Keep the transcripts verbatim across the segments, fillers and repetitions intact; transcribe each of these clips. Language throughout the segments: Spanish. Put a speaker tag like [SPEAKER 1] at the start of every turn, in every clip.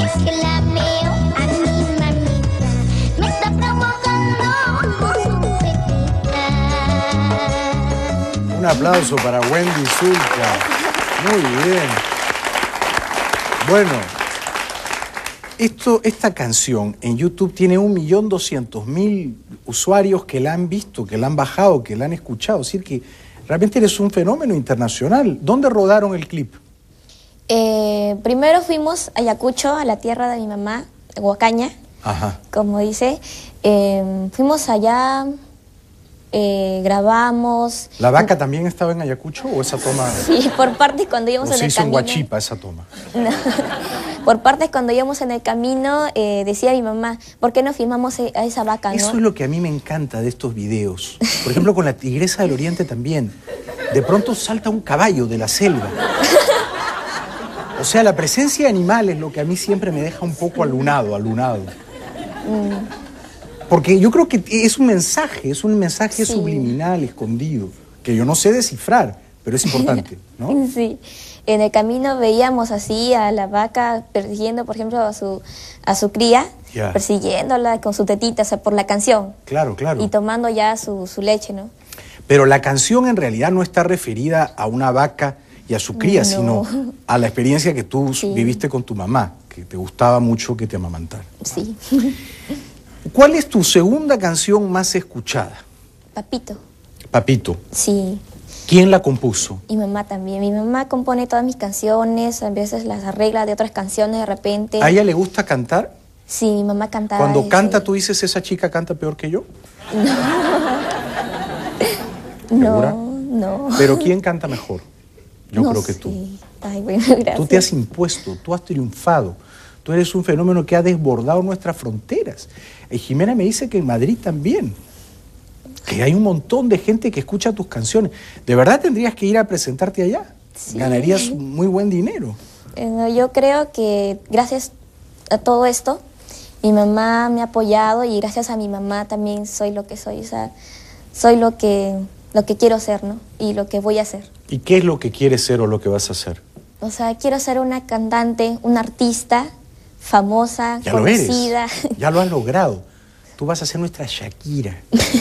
[SPEAKER 1] que la veo a mi mamita, me está provocando con su pepita.
[SPEAKER 2] Un aplauso para Wendy Zulka. Muy bien. Bueno, esto, esta canción en YouTube tiene un millón doscientos mil usuarios que la han visto, que la han bajado, que la han escuchado. Es decir, que realmente eres un fenómeno internacional. ¿Dónde rodaron el clip?
[SPEAKER 3] Eh, primero fuimos a Ayacucho, a la tierra de mi mamá, Huacaña,
[SPEAKER 2] Ajá.
[SPEAKER 3] como dice. Eh, fuimos allá, eh, grabamos.
[SPEAKER 2] ¿La vaca también estaba en Ayacucho o esa toma?
[SPEAKER 3] Sí, por partes cuando íbamos
[SPEAKER 2] ¿O
[SPEAKER 3] en
[SPEAKER 2] se
[SPEAKER 3] el
[SPEAKER 2] hizo en
[SPEAKER 3] camino.
[SPEAKER 2] Huachipa esa toma?
[SPEAKER 3] No. Por partes cuando íbamos en el camino, eh, decía mi mamá, ¿por qué no filmamos a esa vaca, no?
[SPEAKER 2] Eso es lo que a mí me encanta de estos videos. Por ejemplo, con la Tigresa del Oriente también. De pronto salta un caballo de la selva. O sea, la presencia de animales es lo que a mí siempre me deja un poco alunado, alunado. Porque yo creo que es un mensaje, es un mensaje
[SPEAKER 3] Sí.
[SPEAKER 2] subliminal, escondido, que yo no sé descifrar, pero es importante, ¿no?
[SPEAKER 3] Sí. En el camino veíamos así a la vaca persiguiendo, por ejemplo, a su, a su cría,
[SPEAKER 2] Ya.
[SPEAKER 3] persiguiéndola con su tetita, o sea, por la canción.
[SPEAKER 2] Claro, claro.
[SPEAKER 3] Y tomando ya su, su leche, ¿no?
[SPEAKER 2] Pero la canción en realidad no está referida a una vaca y a su cría,
[SPEAKER 3] No.
[SPEAKER 2] sino a la experiencia que tú
[SPEAKER 3] Sí.
[SPEAKER 2] viviste con tu mamá, que te gustaba mucho que te amamantara.
[SPEAKER 3] Sí.
[SPEAKER 2] ¿Cuál es tu segunda canción más escuchada?
[SPEAKER 3] Papito.
[SPEAKER 2] Papito.
[SPEAKER 3] Sí.
[SPEAKER 2] ¿Quién la compuso?
[SPEAKER 3] Mi mamá también. Mi mamá compone todas mis canciones, a veces las arregla de otras canciones de repente.
[SPEAKER 2] ¿A ella le gusta cantar?
[SPEAKER 3] Sí, mi mamá cantaba.
[SPEAKER 2] Cuando
[SPEAKER 3] ese-
[SPEAKER 2] canta, tú dices, ¿esa chica canta peor que yo?
[SPEAKER 3] No,
[SPEAKER 2] ¿Segura?
[SPEAKER 3] no.
[SPEAKER 2] ¿Pero quién canta mejor? Yo
[SPEAKER 3] No
[SPEAKER 2] creo que
[SPEAKER 3] sé.
[SPEAKER 2] tú.
[SPEAKER 3] Ay, bueno, gracias.
[SPEAKER 2] Tú te has impuesto, tú has triunfado. Tú eres un fenómeno que ha desbordado nuestras fronteras. Y Jimena me dice que en Madrid también. Que hay un montón de gente que escucha tus canciones. ¿De verdad tendrías que ir a presentarte allá?
[SPEAKER 3] Sí.
[SPEAKER 2] Ganarías muy buen dinero.
[SPEAKER 3] Eh, Yo creo que gracias a todo esto, mi mamá me ha apoyado y gracias a mi mamá también soy lo que soy. O sea, soy lo que, lo que quiero ser, ¿no? Y lo que voy a hacer.
[SPEAKER 2] ¿Y qué es lo que quieres ser o lo que vas a hacer?
[SPEAKER 3] O sea, quiero ser una cantante, una artista famosa,
[SPEAKER 2] Ya lo eres.
[SPEAKER 3] conocida.
[SPEAKER 2] Ya lo has logrado. Tú vas a ser nuestra Shakira.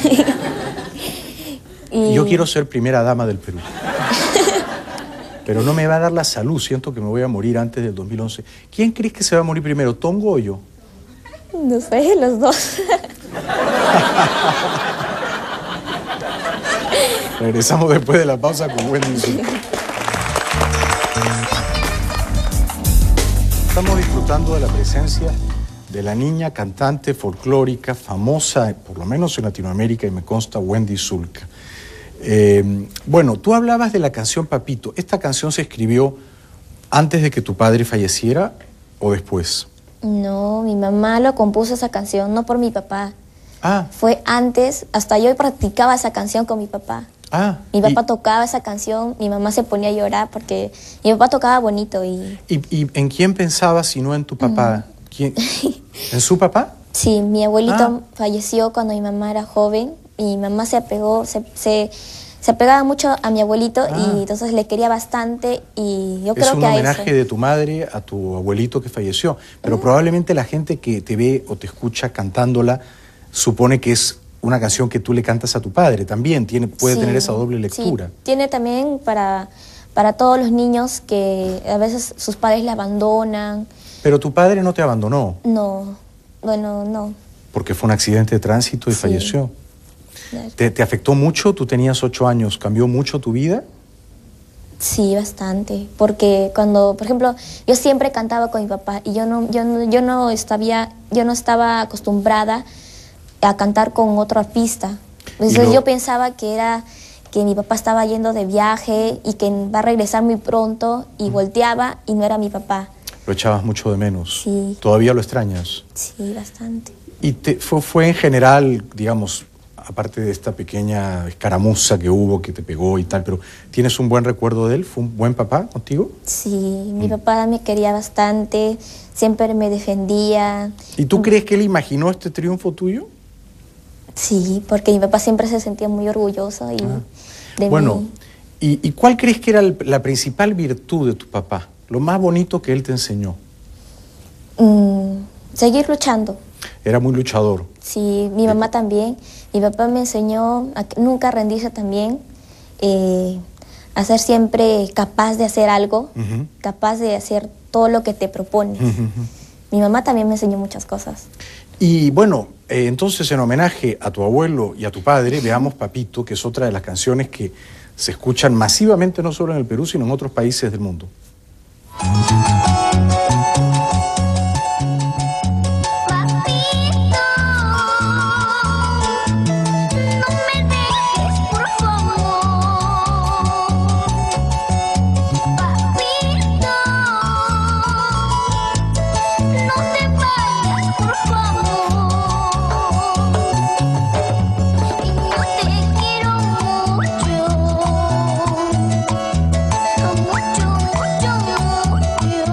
[SPEAKER 2] Y yo quiero ser primera dama del Perú. Pero no me va a dar la salud. Siento que me voy a morir antes del dos mil once. ¿Quién crees que se va a morir primero, Tongo o yo?
[SPEAKER 3] No sé, los dos.
[SPEAKER 2] Regresamos después de la pausa con Wendy Zulka. Estamos disfrutando de la presencia de la niña cantante folclórica, famosa, por lo menos en Latinoamérica, y me consta, Wendy Zulka. Eh, bueno, tú hablabas de la canción Papito. ¿Esta canción se escribió antes de que tu padre falleciera o después?
[SPEAKER 3] No, mi mamá lo compuso esa canción, no por mi papá.
[SPEAKER 2] Ah,
[SPEAKER 3] Fue antes, hasta yo practicaba esa canción con mi papá.
[SPEAKER 2] ah.
[SPEAKER 3] Mi papá
[SPEAKER 2] y,
[SPEAKER 3] tocaba esa canción, mi mamá se ponía a llorar porque mi papá tocaba bonito y...
[SPEAKER 2] y, ¿Y en quién pensabas si no en tu papá? ¿Quién? ¿En su papá?
[SPEAKER 3] Sí, mi abuelito
[SPEAKER 2] Ah.
[SPEAKER 3] falleció cuando mi mamá era joven y mi mamá se apegó, se, se, se apegaba mucho a mi abuelito
[SPEAKER 2] Ah.
[SPEAKER 3] y entonces le quería bastante y yo
[SPEAKER 2] Es
[SPEAKER 3] creo
[SPEAKER 2] un
[SPEAKER 3] que a
[SPEAKER 2] homenaje
[SPEAKER 3] eso.
[SPEAKER 2] de tu madre a tu abuelito que falleció, pero probablemente la gente que te ve o te escucha cantándola supone que es una canción que tú le cantas a tu padre también, tiene, puede
[SPEAKER 3] Sí,
[SPEAKER 2] tener esa doble
[SPEAKER 3] sí.
[SPEAKER 2] lectura.
[SPEAKER 3] Tiene también para, para todos los niños que a veces sus padres le abandonan.
[SPEAKER 2] Pero tu padre no te abandonó,
[SPEAKER 3] No, bueno, no.
[SPEAKER 2] porque fue un accidente de tránsito y
[SPEAKER 3] Sí.
[SPEAKER 2] falleció.
[SPEAKER 3] Claro.
[SPEAKER 2] ¿Te, te afectó mucho? Tú tenías ocho años, ¿cambió mucho tu vida?
[SPEAKER 3] Sí, bastante, porque cuando, por ejemplo, yo siempre cantaba con mi papá y yo no, yo no, yo no estaba, yo no estaba acostumbrada a cantar con otro artista. Entonces
[SPEAKER 2] lo-
[SPEAKER 3] yo pensaba que era que mi papá estaba yendo de viaje y que va a regresar muy pronto y volteaba y no era mi papá.
[SPEAKER 2] Lo echabas mucho de menos.
[SPEAKER 3] Sí.
[SPEAKER 2] ¿Todavía lo extrañas?
[SPEAKER 3] Sí, bastante.
[SPEAKER 2] Y te, fue, fue en general, digamos, aparte de esta pequeña escaramuza que hubo, que te pegó y tal, pero ¿tienes un buen recuerdo de él? ¿Fue un buen papá contigo?
[SPEAKER 3] Sí, mi papá me quería bastante, siempre me defendía.
[SPEAKER 2] ¿Y tú crees que él imaginó este triunfo tuyo?
[SPEAKER 3] Sí, porque mi papá siempre se sentía muy orgulloso y de
[SPEAKER 2] Bueno,
[SPEAKER 3] mí.
[SPEAKER 2] ¿y, y cuál crees que era el- la principal virtud de tu papá? Lo más bonito que él te enseñó.
[SPEAKER 3] Mm, seguir luchando.
[SPEAKER 2] Era muy luchador.
[SPEAKER 3] Sí, mi mamá también. Mi papá me enseñó a que nunca rendirse también, eh, a ser siempre capaz de hacer algo,
[SPEAKER 2] Ujú.
[SPEAKER 3] capaz de hacer todo lo que te propones.
[SPEAKER 2] Ujú, ujú.
[SPEAKER 3] Mi mamá también me enseñó muchas cosas.
[SPEAKER 2] Y bueno, eh, entonces en homenaje a tu abuelo y a tu padre, veamos Papito, que es otra de las canciones que se escuchan masivamente no solo en el Perú, sino en otros países del mundo.
[SPEAKER 1] Papito, no me dejes, por favor. Papito, no te vayas, por favor. Y yo te quiero mucho, mucho, mucho, mucho.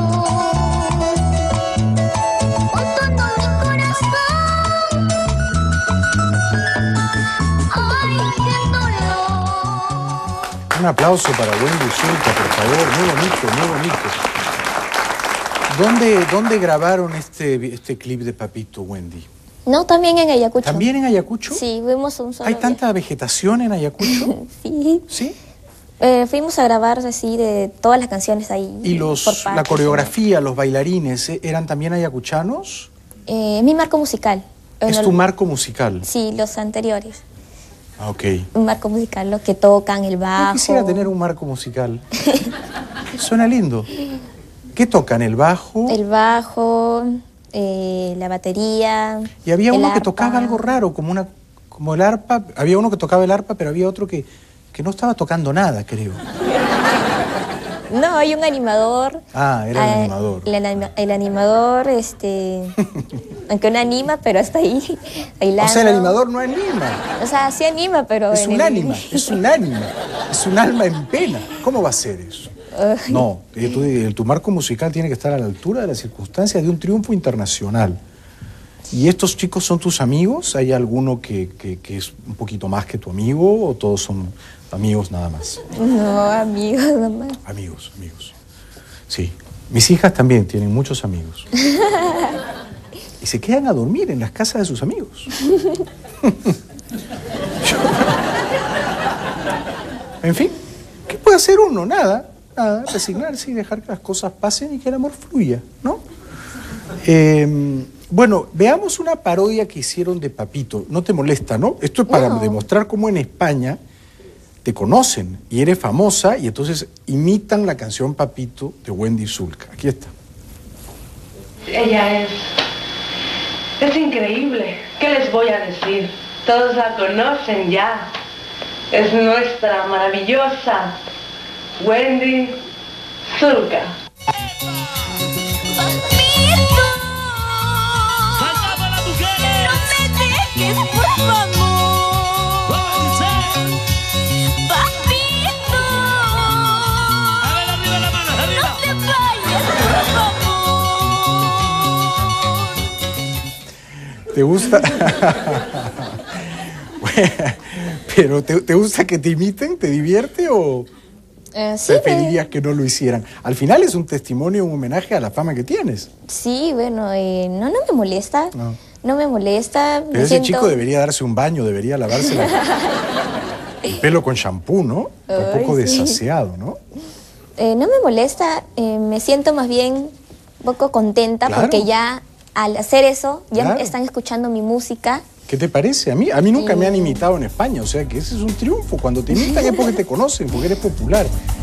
[SPEAKER 1] Con todo mi corazón, ay, qué dolor.
[SPEAKER 2] Un aplauso para Wendy Zulka, por favor, muy bonito, muy bonito. ¿Dónde, dónde grabaron este, este clip de Papito, Wendy?
[SPEAKER 3] No, también en Ayacucho.
[SPEAKER 2] ¿También en Ayacucho?
[SPEAKER 3] Sí, fuimos un solo
[SPEAKER 2] ¿Hay
[SPEAKER 3] viaje.
[SPEAKER 2] tanta vegetación en Ayacucho?
[SPEAKER 3] Sí.
[SPEAKER 2] ¿Sí?
[SPEAKER 3] Eh, fuimos a grabar así de todas las canciones ahí.
[SPEAKER 2] ¿Y los,
[SPEAKER 3] por
[SPEAKER 2] la
[SPEAKER 3] partes,
[SPEAKER 2] coreografía, los bailarines, eh, eran también ayacuchanos?
[SPEAKER 3] Eh, es mi marco musical.
[SPEAKER 2] Es
[SPEAKER 3] Bueno,
[SPEAKER 2] tu marco musical.
[SPEAKER 3] Sí, los anteriores.
[SPEAKER 2] Ah, ok.
[SPEAKER 3] Un marco musical, los que tocan el
[SPEAKER 2] Yo
[SPEAKER 3] bajo.
[SPEAKER 2] quisiera tener un marco musical. Suena lindo. ¿Qué tocan? ¿El bajo?
[SPEAKER 3] El bajo, eh, la batería.
[SPEAKER 2] Y había
[SPEAKER 3] el
[SPEAKER 2] uno que
[SPEAKER 3] arpa.
[SPEAKER 2] tocaba algo raro, como una como el arpa. Había uno que tocaba el arpa, pero había otro que, que no estaba tocando nada, creo.
[SPEAKER 3] No, hay un animador.
[SPEAKER 2] Ah, era el
[SPEAKER 3] Ah,
[SPEAKER 2] animador.
[SPEAKER 3] El, anima- el animador, este. aunque no anima, pero está ahí bailando.
[SPEAKER 2] O sea, el animador no anima.
[SPEAKER 3] O sea, sí anima, pero.
[SPEAKER 2] Es
[SPEAKER 3] en
[SPEAKER 2] un
[SPEAKER 3] el-
[SPEAKER 2] ánima, es un ánima. Es un alma en pena. ¿Cómo va a ser eso?
[SPEAKER 3] Ay.
[SPEAKER 2] No, eh, tu, el- tu marco musical tiene que estar a la altura de las circunstancias de un triunfo internacional. ¿Y estos chicos son tus amigos? ¿Hay alguno que, que- que es un poquito más que tu amigo o todos son amigos nada más?
[SPEAKER 3] No, amigos, nomás.
[SPEAKER 2] Amigos, amigos. Sí. Mis hijas también tienen muchos amigos. Y se quedan a dormir en las casas de sus amigos. Yo- En fin, ¿qué puede hacer uno? Nada, nada, resignarse y dejar que las cosas pasen y que el amor fluya, ¿no? Eh, bueno, veamos una parodia que hicieron de Papito. No te molesta, ¿no? Esto es para
[SPEAKER 3] No.
[SPEAKER 2] demostrar cómo en España te conocen y eres famosa y entonces imitan la canción Papito de Wendy Zulka. Aquí está.
[SPEAKER 4] Ella es... es increíble. ¿Qué les voy a decir? Todos la conocen ya. Es nuestra maravillosa Wendy Zulka.
[SPEAKER 1] Papito,
[SPEAKER 5] ¡Cantamos las mujeres!
[SPEAKER 1] no me dejes, por favor. Papito,
[SPEAKER 5] A ver, arriba la mano,
[SPEAKER 1] no
[SPEAKER 5] arriba.
[SPEAKER 1] te vayas, por favor.
[SPEAKER 2] ¿Te gusta? Pero ¿te, te gusta que te imiten? ¿Te divierte o
[SPEAKER 3] Eh, sí, me-
[SPEAKER 2] preferirías que no lo hicieran? Al final es un testimonio, un homenaje a la fama que tienes.
[SPEAKER 3] sí, bueno, eh, no, no me molesta.
[SPEAKER 2] No.
[SPEAKER 3] No, me molesta.
[SPEAKER 2] Pero
[SPEAKER 3] me
[SPEAKER 2] ese
[SPEAKER 3] siento...
[SPEAKER 2] chico debería darse un baño, debería lavarse la- el pelo con shampoo, ¿no? Está un
[SPEAKER 3] Ay,
[SPEAKER 2] poco
[SPEAKER 3] sí.
[SPEAKER 2] desaseado, ¿no?
[SPEAKER 3] Eh, no me molesta, eh, me siento más bien un poco contenta
[SPEAKER 2] Claro.
[SPEAKER 3] porque ya al hacer eso, ya
[SPEAKER 2] Claro.
[SPEAKER 3] están escuchando mi música.
[SPEAKER 2] ¿Qué te parece? A mí, a mí nunca me han
[SPEAKER 3] Eh.
[SPEAKER 2] imitado en España, o sea que ese es un triunfo. Cuando te imitan es porque te conocen, porque eres popular.